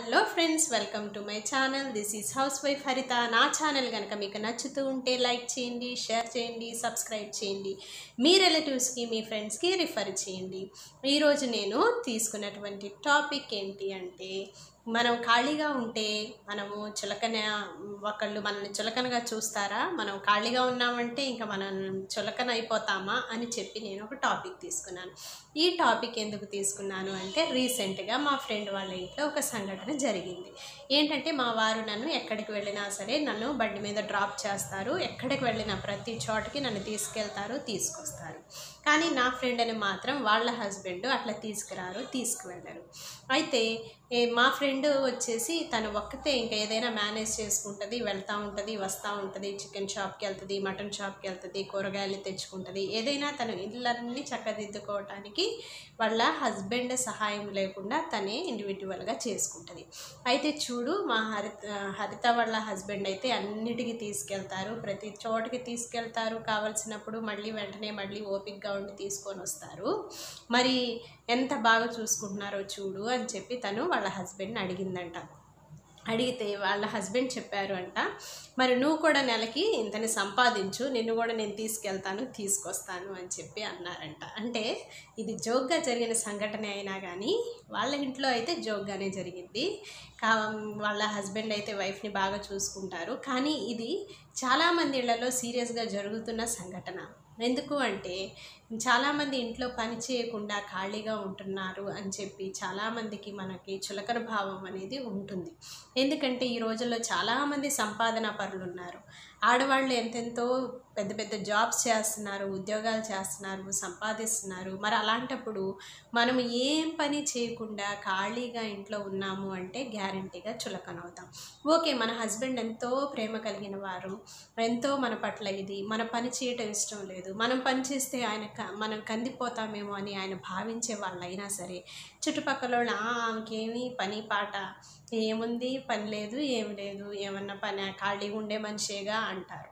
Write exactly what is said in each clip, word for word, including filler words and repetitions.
Hello friends, welcome to my channel. This is housewife Haritha. నా channel కనుక మీకు నచ్చుతూ ఉంటే లైక్ చేయండి, షేర్ చేయండి, సబ్స్క్రైబ్ చేయండి. మీ రిలేటివ్స్కి, మీ ఫ్రెండ్స్కి రిఫర్ చేయండి. ఈరోజు నేను తీసుకున్నటువంటి టాపిక్ ఏంటి అంటే, మనం ఖాళీగా ఉంటే మనము చులకన ఒకళ్ళు మనల్ని చులకనగా చూస్తారా, మనం ఖాళీగా ఉన్నామంటే ఇంకా మనం చులకన అయిపోతామా అని చెప్పి నేను ఒక టాపిక్ తీసుకున్నాను. ఈ టాపిక్ ఎందుకు తీసుకున్నాను అంటే, రీసెంట్గా మా ఫ్రెండ్ వాళ్ళ ఇంట్లో ఒక సంఘటన జరిగింది. ఏంటంటే, మా వారు నన్ను ఎక్కడికి వెళ్ళినా సరే నన్ను బండి మీద డ్రాప్ చేస్తారు. ఎక్కడికి వెళ్ళినా ప్రతి చోటకి నన్ను తీసుకెళ్తారు, తీసుకొస్తారు. కానీ నా ఫ్రెండ్ని మాత్రం వాళ్ళ హస్బెండ్ అట్లా తీసుకురారు, తీసుకువెళ్ళరు. అయితే మా ఫ్రెండ్ వచ్చేసి తను ఒక్కతే ఇంకా ఏదైనా మేనేజ్ చేసుకుంటుంది, వెళ్తూ ఉంటుంది, వస్తూ ఉంటుంది. చికెన్ షాప్కి వెళ్తుంది, మటన్ షాప్కి వెళ్తుంది, కూరగాయలు తెచ్చుకుంటుంది. ఏదైనా తను ఇళ్ళన్నీ చక్కదిద్దుకోవటానికి వాళ్ళ హస్బెండ్ సహాయం లేకుండా తనే ఇండివిజువల్గా చేసుకుంటుంది. అయితే చూడు, మా హరిత హరిత వాళ్ళ హస్బెండ్ అయితే అన్నిటికీ తీసుకెళ్తారు, ప్రతి చోటుకి తీసుకెళ్తారు. కావలసినప్పుడు మళ్ళీ వెంటనే మళ్ళీ ఓపికగా ఉండి తీసుకొని వస్తారు. మరి ఎంత బాగా చూసుకుంటున్నారో చూడు అని చెప్పి తను వాళ్ళ హస్బెండ్ని అడిగిందంట. అడిగితే వాళ్ళ హస్బెండ్ చెప్పారు అంట, మరి నువ్వు కూడా నెలకి ఇంతని సంపాదించు, నిన్ను కూడా నేను తీసుకెళ్తాను, తీసుకొస్తాను అని చెప్పి అన్నారంట. అంటే ఇది జోక్గా జరిగిన సంఘటన అయినా కానీ వాళ్ళ ఇంట్లో అయితే జోక్గానే జరిగింది. కా వాళ్ళ హస్బెండ్ అయితే వైఫ్ని బాగా చూసుకుంటారు. కానీ ఇది చాలామంది ఇళ్లలో సీరియస్గా జరుగుతున్న సంఘటన. ఎందుకు అంటే, చాలామంది ఇంట్లో పని చేయకుండా ఖాళీగా ఉంటున్నారు అని చెప్పి చాలామందికి మనకి చులకన భావం అనేది ఉంటుంది. ఎందుకంటే ఈ రోజుల్లో చాలామంది సంపాదన పరులు ఉన్నారు. ఆడవాళ్ళు ఎంతెంతో పెద్ద పెద్ద జాబ్స్ చేస్తున్నారు, ఉద్యోగాలు చేస్తున్నారు, సంపాదిస్తున్నారు. మరి అలాంటప్పుడు మనం ఏం పని చేయకుండా ఖాళీగా ఇంట్లో ఉన్నాము అంటే గ్యారంటీగా చులకన అవుతాం. ఓకే, మన హస్బెండ్ ఎంతో ప్రేమ కలిగిన వారు, ఎంతో మన పట్ల ఇది, మన పని చేయటం ఇష్టం లేదు, మనం పని చేస్తే ఆయన మనం కందిపోతామేమో అని ఆయన భావించే వాళ్ళైనా సరే, చుట్టుపక్కల వాళ్ళు ఆమెకేమీ పని పాట ఏముంది, పని లేదు, ఏమి లేదు, ఏమన్నా పని ఖాళీగా ఉండే మనిషేగా అంటారు.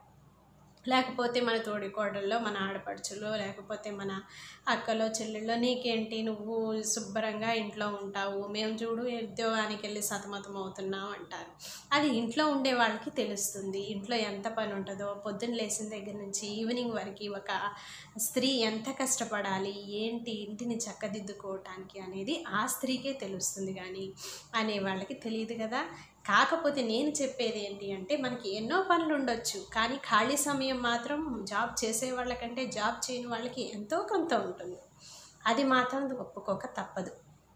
లేకపోతే మన తోడికోడల్లో, మన ఆడపడుచులో, లేకపోతే మన అక్కలో, చెల్లెల్లో, నీకేంటి, నువ్వు శుభ్రంగా ఇంట్లో ఉంటావు, మేము చూడు ఉద్యోగానికి వెళ్ళి సతమతం అవుతున్నాం అంటారు. అది ఇంట్లో ఉండే వాళ్ళకి తెలుస్తుంది, ఇంట్లో ఎంత పని ఉంటుందో. పొద్దున్న లేచిన దగ్గర నుంచి ఈవినింగ్ వరకు ఒక స్త్రీ ఎంత కష్టపడాలి, ఏంటి ఇంటిని చక్కదిద్దుకోవటానికి అనేది ఆ స్త్రీకే తెలుస్తుంది, కానీ అనే వాళ్ళకి తెలియదు కదా. కాకపోతే నేను చెప్పేది ఏంటి అంటే, మనకి ఎన్నో పనులు ఉండొచ్చు, కానీ ఖాళీ సమయం మాత్రం జాబ్ చేసే వాళ్ళకంటే జాబ్ చేయని వాళ్ళకి ఎంతో కొంత ఉంటుంది. అది మాత్రం ఒప్పుకోక తప్పదు.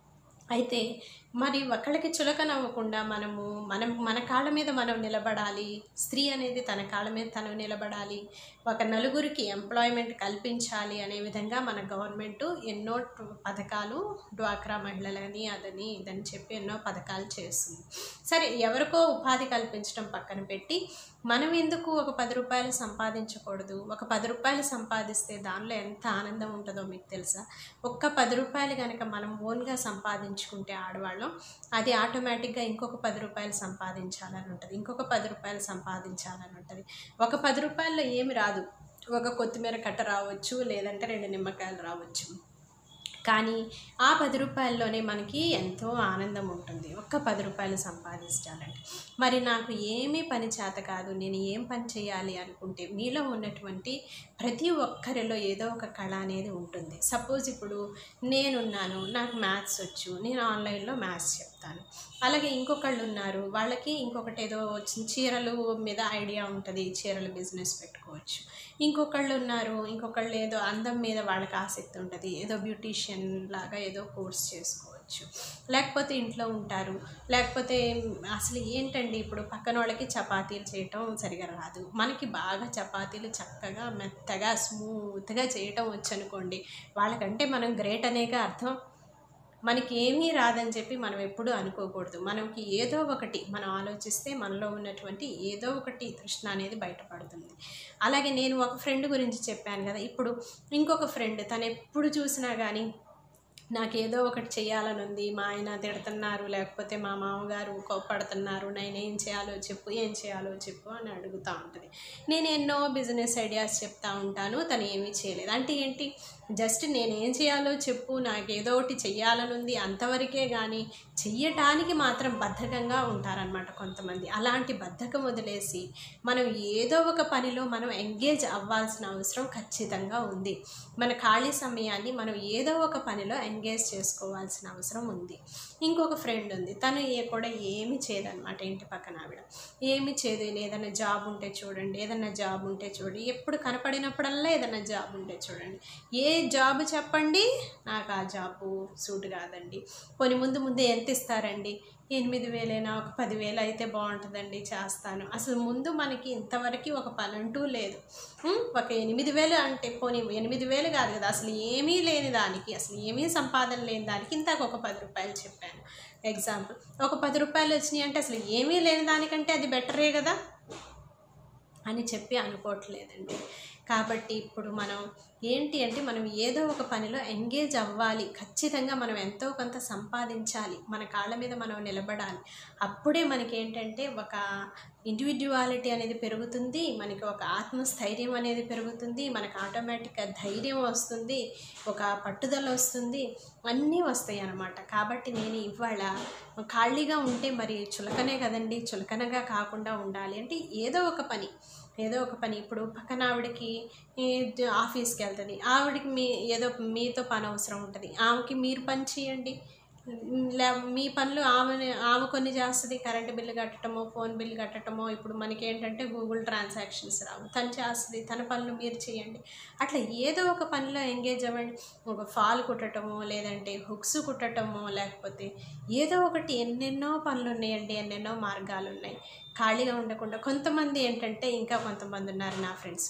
అయితే మరి ఒకళ్ళకి చులకన అవ్వకుండా మనము మనం మన కాళ్ళ మీద మనం నిలబడాలి. స్త్రీ అనేది తన కాళ్ళ మీద తను నిలబడాలి, ఒక నలుగురికి ఎంప్లాయ్మెంట్ కల్పించాలి అనే విధంగా మన గవర్నమెంట్ ఎన్నో పథకాలు, డ్వాక్రా మహిళలని అదని ఇదని చెప్పి ఎన్నో పథకాలు చేస్తుంది. సరే, ఎవరికో ఉపాధి కల్పించడం పక్కన పెట్టి మనం ఎందుకు ఒక పది రూపాయలు సంపాదించకూడదు? ఒక పది రూపాయలు సంపాదిస్తే దానిలో ఎంత ఆనందం ఉంటుందో మీకు తెలుసా? ఒక్క పది రూపాయలు కనుక మనం ఓన్గా సంపాదించుకుంటే ఆడవాళ్ళం, అది ఆటోమేటిక్గా ఇంకొక పది రూపాయలు సంపాదించాలని ఉంటుంది, ఇంకొక పది రూపాయలు సంపాదించాలని ఉంటుంది. ఒక పది రూపాయల్లో ఏమి రాదు, ఒక కొత్తిమీర కట్ట రావచ్చు, లేదంటే రెండు నిమ్మకాయలు రావచ్చు. కానీ ఆ పది రూపాయల్లోనే మనకి ఎంతో ఆనందం ఉంటుంది, ఒక్క పది రూపాయలు సంపాదించాలంటే. మరి నాకు ఏమీ పని చేత కాదు, నేను ఏం పని చేయాలి అనుకుంటే, మీలో ఉన్నటువంటి ప్రతి ఒక్కరిలో ఏదో ఒక కళ అనేది ఉంటుంది. సపోజ్ ఇప్పుడు నేనున్నాను, నాకు మ్యాథ్స్ వచ్చు, నేను ఆన్లైన్లో మ్యాథ్స్ చెప్తాను. అలాగే ఇంకొకళ్ళు ఉన్నారు, వాళ్ళకి ఇంకొకటి ఏదో చీరలు మీద ఐడియా ఉంటుంది, చీరల బిజినెస్ పెట్టుకోవచ్చు. ఇంకొకళ్ళు ఉన్నారు, ఇంకొకళ్ళు ఏదో అందం మీద వాళ్ళకి ఆసక్తి ఉంటుంది, ఏదో బ్యూటీషియన్ లాగా ఏదో కోర్స్ చేసుకోవచ్చు. లేకపోతే ఇంట్లో ఉంటారు, లేకపోతే అసలు ఏంటండి ఇప్పుడు పక్కన వాళ్ళకి చపాతీలు చేయటం సరిగా రాదు, మనకి బాగా చపాతీలు చక్కగా మెత్తగా స్మూత్గా చేయటం వచ్చు అనుకోండి, వాళ్ళకంటే మనం గ్రేట్ అనేగా అర్థం. మనకి ఏమీ రాదని చెప్పి మనం ఎప్పుడూ అనుకోకూడదు. మనకి ఏదో ఒకటి మనం ఆలోచిస్తే మనలో ఉన్నటువంటి ఏదో ఒకటి తృష్ణ అనేది బయటపడుతుంది. అలాగే నేను ఒక ఫ్రెండ్ గురించి చెప్పాను కదా, ఇప్పుడు ఇంకొక ఫ్రెండ్, తను ఎప్పుడు చూసినా కానీ నాకేదో ఒకటి చేయాలని ఉంది, మా ఆయన తిడుతున్నారు, లేకపోతే మా మామగారు కోప్పడుతున్నారు, నేను ఏం చేయాలో చెప్పు ఏం చేయాలో చెప్పు అని అడుగుతూ ఉంటుంది. నేను ఎన్నో బిజినెస్ ఐడియాస్ చెప్తా ఉంటాను, తను ఏమీ చేయలేదు. అంటే ఏంటి, జస్ట్ నేనేం చేయాలో చెప్పు, నాకు ఏదో ఒకటి చెయ్యాలని ఉంది అంతవరకే, కానీ చెయ్యటానికి మాత్రం బద్ధకంగా ఉంటారనమాట కొంతమంది. అలాంటి బద్ధకం వదిలేసి మనం ఏదో ఒక పనిలో మనం ఎంగేజ్ అవ్వాల్సిన అవసరం ఖచ్చితంగా ఉంది. మన ఖాళీ సమయాన్ని మనం ఏదో ఒక పనిలో ఎంగేజ్ చేసుకోవాల్సిన అవసరం ఉంది. ఇంకొక ఫ్రెండ్ ఉంది, తను ఏ కూడా ఏమీ చేయదనమాట. ఇంటి పక్కన ఆవిడ ఏమీ చేయదు. ఏదైనా జాబ్ ఉంటే చూడండి, ఏదైనా జాబ్ ఉంటే చూడండి, ఎప్పుడు కనపడినప్పుడల్లా ఏదైనా జాబ్ ఉంటే చూడండి, ఏ జాబ్ చెప్పండి, నాకు ఆ జాబు సూట్ కాదండి. పోనీ ముందు ముందు ఎంత ఇస్తారండి, ఎనిమిది వేలైనా ఒక పదివేలు అయితే బాగుంటుందండి, చేస్తాను. అసలు ముందు మనకి ఇంతవరకు ఒక పని అంటూ లేదు. ఒక ఎనిమిది వేలు అంటే పోనీ ఎనిమిది వేలు కాదు కదా, అసలు ఏమీ లేని దానికి, అసలు ఏమీ సంపాదన లేని దానికి ఇంతకు ఒక పది రూపాయలు చెప్పాను ఎగ్జాంపుల్. ఒక పది రూపాయలు వచ్చినాయి అంటే అసలు ఏమీ లేని దానికంటే అది బెటరే కదా అని చెప్పి అనుకోవట్లేదండి. కాబట్టి ఇప్పుడు మనం ఏంటి అంటే మనం ఏదో ఒక పనిలో ఎంగేజ్ అవ్వాలి, ఖచ్చితంగా మనం ఎంతో కొంత సంపాదించాలి, మన కాళ్ళ మీద మనం నిలబడాలి. అప్పుడే మనకి ఏంటంటే ఒక ఇండివిడ్యువాలిటీ అనేది పెరుగుతుంది, మనకి ఒక ఆత్మస్థైర్యం అనేది పెరుగుతుంది, మనకు ఆటోమేటిక్గా ధైర్యం వస్తుంది, ఒక పట్టుదల వస్తుంది, అన్నీ వస్తాయి అన్నమాట. కాబట్టి నేను ఇవాళ ఖాళీగా ఉంటే మరి చులకనే కదండి, చులకనగా కాకుండా ఉండాలి అంటే ఏదో ఒక పని ఏదో ఒక పని ఇప్పుడు పక్కన ఆవిడకి ఆఫీస్కి వెళ్తుంది, ఆవిడకి మీ ఏదో మీతో పని అవసరం ఉంటుంది, ఆమెకి మీరు పని చేయండి. లే మీ పనులు ఆమె ఆమె కొన్ని చేస్తుంది, కరెంటు బిల్లు కట్టడమో ఫోన్ బిల్లు కట్టడమో. ఇప్పుడు మనకి ఏంటంటే గూగుల్ ట్రాన్సాక్షన్స్ రావు, తను చేస్తుంది, తన పనులు మీరు చేయండి. అట్లా ఏదో ఒక పనిలో ఎంగేజ్ అవ్వండి. ఒక ఫాల్ కుట్టడమో, లేదంటే హుక్స్ కుట్టడమో, లేకపోతే ఏదో ఒకటి. ఎన్నెన్నో పనులు ఉన్నాయండి, ఎన్నెన్నో మార్గాలు ఉన్నాయి. ఖాళీగా ఉండకుండా కొంతమంది ఏంటంటే, ఇంకా కొంతమంది ఉన్నారు నా ఫ్రెండ్స్,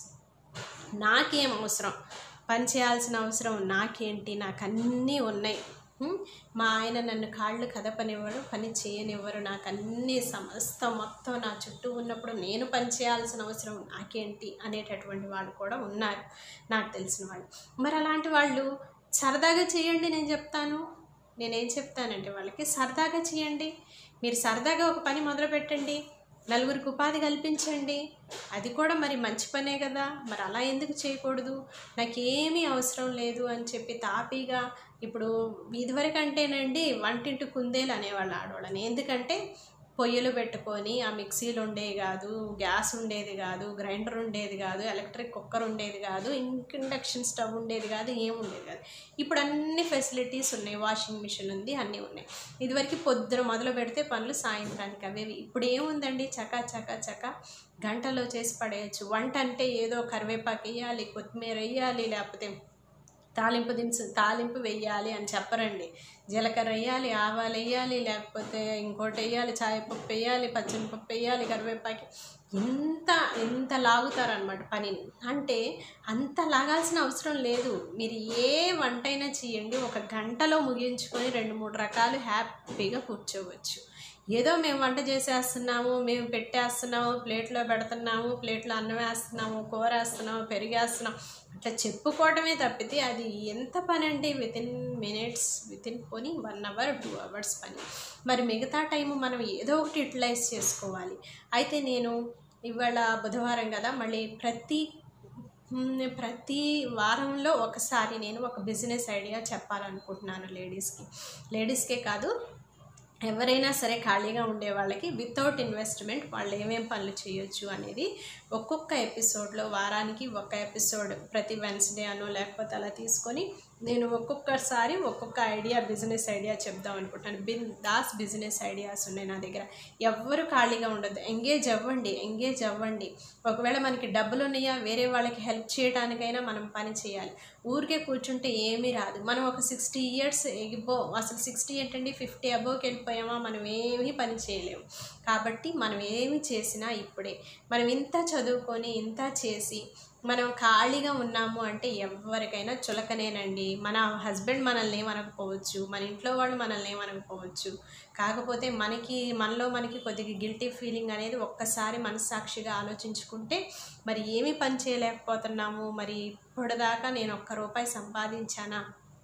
నాకేం అవసరం, పని చేయాల్సిన అవసరం నాకేంటి, నాకు అన్నీ ఉన్నాయి, మా ఆయన నన్ను కాళ్ళు కదపనివ్వరు, పని చేయనివ్వరు, నాకు అన్ని సమస్తం మొత్తం నా చుట్టూ ఉన్నప్పుడు నేను పని చేయాల్సిన అవసరం నాకేంటి అనేటటువంటి వాళ్ళు కూడా ఉన్నారు నాకు తెలిసిన వాళ్ళు. మరి అలాంటి వాళ్ళు సరదాగా చేయండి, నేను చెప్తాను. నేనేం చెప్తానంటే వాళ్ళకి సరదాగా చేయండి. మీరు సరదాగా ఒక పని మొదలు పెట్టండి, నలుగురికి ఉపాధి కల్పించండి, అది కూడా మరి మంచి పనే కదా. మరి అలా ఎందుకు చేయకూడదు, నాకేమీ అవసరం లేదు అని చెప్పి తాపీగా. ఇప్పుడు ఇదివరకు అంటేనండి వంటింటి కుందేలు అనేవాళ్ళు ఆడవాళ్ళని. ఎందుకంటే పొయ్యిలు పెట్టుకొని ఆ మిక్సీలు ఉండేవి కాదు, గ్యాస్ ఉండేది కాదు, గ్రైండర్ ఉండేది కాదు, ఎలక్ట్రిక్ కుక్కర్ ఉండేది కాదు, ఇండక్షన్ స్టవ్ ఉండేది కాదు, ఏమి ఉండేది కాదు. ఇప్పుడు అన్ని ఫెసిలిటీస్ ఉన్నాయి, వాషింగ్ మిషన్ ఉంది, అన్నీ ఉన్నాయి. ఇదివరకు పొద్దున మొదలు పెడితే పనులు సాయంత్రానికి అవేవి. ఇప్పుడు ఏముందండి, చకా చకా చకా గంటలో చేసి పడేయచ్చు. వంట అంటే ఏదో కరివేపాకు వేయాలి, కొత్తిమీర వేయాలి, లేకపోతే తాలింపు దినుసు తాలింపు వేయాలి అని చెప్పరండి. జీలకర్ర వేయాలి, ఆవాలు వేయాలి, లేకపోతే ఇంకోటి వేయాలి, చాయపప్పు వేయాలి, పచ్చనిపప్పు వేయాలి, కరివేపాకు. ఇంత ఇంత లాగుతారనమాట పనిని. అంటే అంత లాగాల్సిన అవసరం లేదు. మీరు ఏ వంటైనా చేయండి, ఒక గంటలో ముగించుకొని రెండు మూడు రకాలు హ్యాపీగా కూర్చోవచ్చు. ఏదో మేము వంట చేసేస్తున్నాము, మేము పెట్టేస్తున్నాము, ప్లేట్లో పెడుతున్నాము, ప్లేట్లో అన్నం వేస్తున్నాము, కూర వేస్తున్నాము, పెరిగేస్తున్నాము, అట్లా చెప్పుకోవడమే తప్పితే అది ఎంత పని అండి. వితిన్ మినిట్స్ వితిన్ పోనీ వన్ అవర్ టూ అవర్స్ పని. మరి మిగతా టైము మనం ఏదో ఒకటి యూటిలైజ్ చేసుకోవాలి. అయితే నేను ఇవాళ బుధవారం కదా, మళ్ళీ ప్రతి ప్రతి వారంలో ఒకసారి నేను ఒక బిజినెస్ ఐడియా చెప్పాలనుకుంటున్నాను లేడీస్కి. లేడీస్కే కాదు, ఎవరైనా సరే ఖాళీగా ఉండే వాళ్ళకి వితౌట్ ఇన్వెస్ట్మెంట్ వాళ్ళు ఏమేమి పనులు చేయొచ్చు అనేది ఒక్కొక్క ఎపిసోడ్లో, వారానికి ఒక ఎపిసోడ్ ప్రతి వెన్స్డే అనో లేకపోతే అలా తీసుకొని నేను ఒక్కొక్కసారి ఒక్కొక్క ఐడియా, బిజినెస్ ఐడియా చెప్దాం అనుకుంటాను. బిన్ దాస్ బిజినెస్ ఐడియాస్ ఉన్నాయి నా దగ్గర. ఎవ్వరు ఖాళీగా ఉండదు, ఎంగేజ్ అవ్వండి, ఎంగేజ్ అవ్వండి. ఒకవేళ మనకి డబ్బులు ఉన్నాయా, వేరే వాళ్ళకి హెల్ప్ చేయడానికైనా మనం పని చేయాలి. ఊరికే కూర్చుంటే ఏమీ రాదు. మనం ఒక సిక్స్టీ ఇయర్స్ ఎగిబో, అసలు సిక్స్టీ ఏంటండి, ఫిఫ్టీ అబోకి వెళ్ళిపోయామా, మనం ఏమీ పని చేయలేము. కాబట్టి మనం ఏమి చేసినా ఇప్పుడే. మనం ఇంత చదువుకొని ఇంత చేసి మనం ఖాళీగా ఉన్నాము అంటే ఎవరికైనా చులకనేనండి. మన హస్బెండ్ మనల్ని ఏమనకపోవచ్చు, మన ఇంట్లో వాళ్ళు మనల్ని ఏమనకపోవచ్చు. కాకపోతే మనకి మనలో మనకి కొద్దిగా గిల్టీ ఫీలింగ్ అనేది ఒక్కసారి మనస్సాక్షిగా ఆలోచించుకుంటే, మరి ఏమీ పని చేయలేకపోతున్నాము, మరి ఇప్పటిదాకా నేను ఒక్క రూపాయి సంపాదించానా,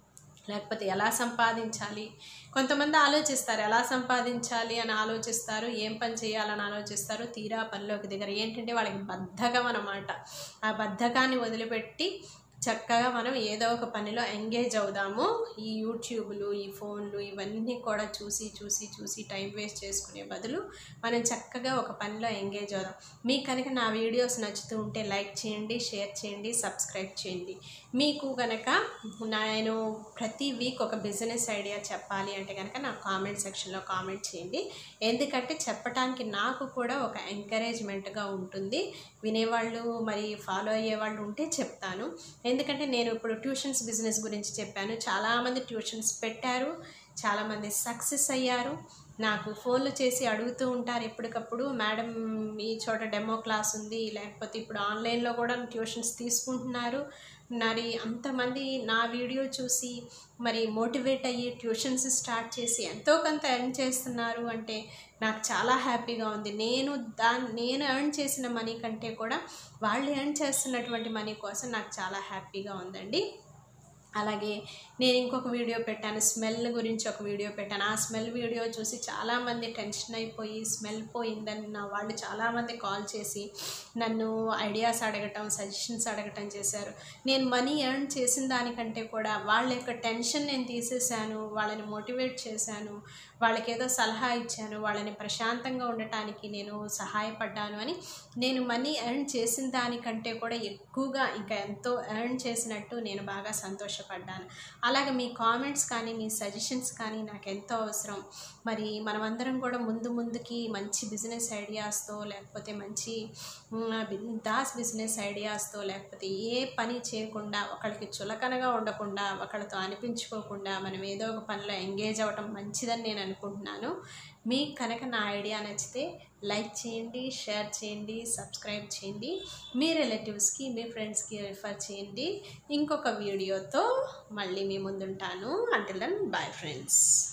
లేకపోతే ఎలా సంపాదించాలి, కొంతమంది ఆలోచిస్తారు ఎలా సంపాదించాలి అని ఆలోచిస్తారు, ఏం పని చేయాలని ఆలోచిస్తారు, తీరా పనిలోకి దిగరు. ఏంటంటే వాళ్ళకి బద్ధకం అన్నమాట. ఆ బద్ధకాన్ని వదిలిపెట్టి చక్కగా మనం ఏదో ఒక పనిలో ఎంగేజ్ అవుదాము. ఈ యూట్యూబ్లు, ఈ ఫోన్లు ఇవన్నీ కూడా చూసి చూసి చూసి టైం వేస్ట్ చేసుకునే బదులు మనం చక్కగా ఒక పనిలో ఎంగేజ్ అవుదాం. మీకు కనుక నా వీడియోస్ నచ్చుతూ ఉంటే లైక్ చేయండి, షేర్ చేయండి, సబ్స్క్రైబ్ చేయండి. మీకు కనుక నేను ప్రతి వీక్ ఒక బిజినెస్ ఐడియా చెప్పాలి అంటే కనుక నా కామెంట్ సెక్షన్లో కామెంట్ చేయండి. ఎందుకంటే చెప్పడానికి నాకు కూడా ఒక ఎంకరేజ్మెంట్గా ఉంటుంది. వినేవాళ్ళు మరి ఫాలో అయ్యేవాళ్ళు ఉంటే చెప్తాను. ఎందుకంటే నేను ఇప్పుడు ట్యూషన్స్ బిజినెస్ గురించి చెప్పాను. చాలామంది ట్యూషన్స్ పెట్టారు, చాలామంది సక్సెస్ అయ్యారు. నాకు ఫోన్లు చేసి అడుగుతూ ఉంటారు ఎప్పటికప్పుడు, మేడం ఈ చోట డెమో క్లాస్ ఉంది, లేకపోతే ఇప్పుడు ఆన్లైన్లో కూడా ట్యూషన్స్ తీసుకుంటున్నారు. మరి అంతమంది నా వీడియో చూసి మరి మోటివేట్ అయ్యి ట్యూషన్స్ స్టార్ట్ చేసి ఎంతో కొంత ఎర్న్ చేస్తున్నారు అంటే నాకు చాలా హ్యాపీగా ఉంది. నేను దాన్ని నేను ఎర్న్ చేసిన మనీ కంటే కూడా వాళ్ళు ఎర్న్ చేస్తున్నటువంటి మనీ కోసం నాకు చాలా హ్యాపీగా ఉందండి. అలాగే నేను ఇంకొక వీడియో పెట్టాను, స్మెల్ గురించి ఒక వీడియో పెట్టాను. ఆ స్మెల్ వీడియో చూసి చాలామంది టెన్షన్ అయిపోయి స్మెల్ పోయిందని నా వాళ్ళు చాలామంది కాల్ చేసి నన్ను ఐడియాస్ అడగటం, సజెషన్స్ అడగటం చేశారు. నేను మనీ ఎర్న్ చేసిన దానికంటే కూడా వాళ్ళ యొక్క టెన్షన్ నేను తీసేశాను, వాళ్ళని మోటివేట్ చేశాను, వాళ్ళకి ఏదో సలహా ఇచ్చాను, వాళ్ళని ప్రశాంతంగా ఉండటానికి నేను సహాయపడ్డాను అని నేను మనీ ఎర్న్ చేసిన దానికంటే కూడా ఎక్కువగా ఇంకా ఎంతో ఎర్న్ చేసినట్టు నేను బాగా సంతోషపడ్డాను. అలాగే మీ కామెంట్స్ కానీ మీ సజెషన్స్ కానీ నాకు ఎంతో అవసరం. మరి మనమందరం కూడా ముందు ముందుకి మంచి బిజినెస్ ఐడియాస్తో, లేకపోతే మంచి దాస్ బిజినెస్ ఐడియాస్తో, లేకపోతే ఏ పని చేయకుండా ఒకళ్ళకి చులకనగా ఉండకుండా, ఒకళ్ళతో అనిపించుకోకుండా మనం ఏదో ఒక పనిలో ఎంగేజ్ అవ్వటం మంచిదని నేను అనుకుంటున్నాను. మీకు కనుక నా ఐడియా నచ్చితే లైక్ చేయండి, షేర్ చేయండి, సబ్స్క్రైబ్ చేయండి. మీ రిలేటివ్స్కి, మీ ఫ్రెండ్స్కి రిఫర్ చేయండి. ఇంకొక వీడియోతో మళ్ళీ మీ ముందుంటాను. Until then bye friends.